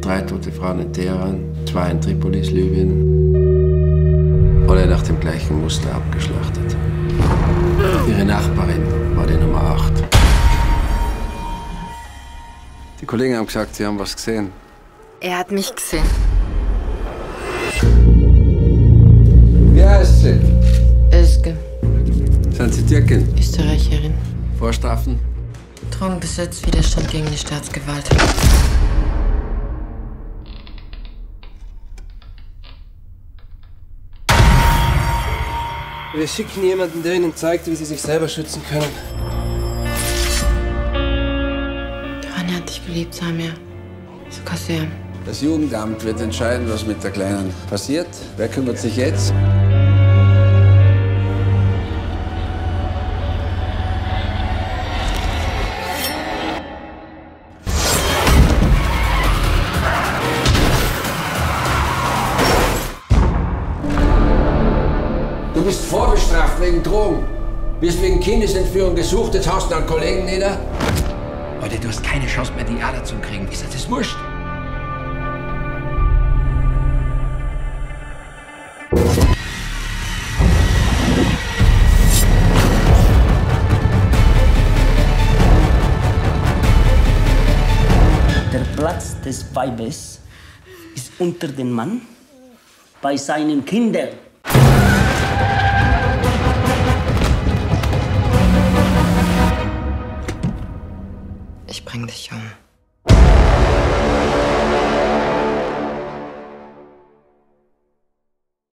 3 tote Frauen in Teheran, 2 in Tripolis, Libyen. Alle nach dem gleichen Muster abgeschlachtet. Ihre Nachbarin war die Nummer 8. Die Kollegen haben gesagt, sie haben was gesehen. Er hat mich gesehen. Wie heißt sie? Özge. Sind Sie Türkin? Österreicherin. Vorstrafen? Drogenbesitz, Widerstand gegen die Staatsgewalt. Wir schicken jemanden, der ihnen zeigt, wie sie sich selber schützen können. Rania hat dich geliebt, Samir. Sogar sehr. Das Jugendamt wird entscheiden, was mit der Kleinen passiert. Wer kümmert sich jetzt? Du bist vorbestraft wegen Drogen. Bist wegen Kindesentführung gesucht, jetzt haust du einen Kollegen nieder. Leute, du hast keine Chance mehr, die Ader zu kriegen. Ist das wurscht? Der Platz des Weibes ist unter den Mann bei seinen Kindern.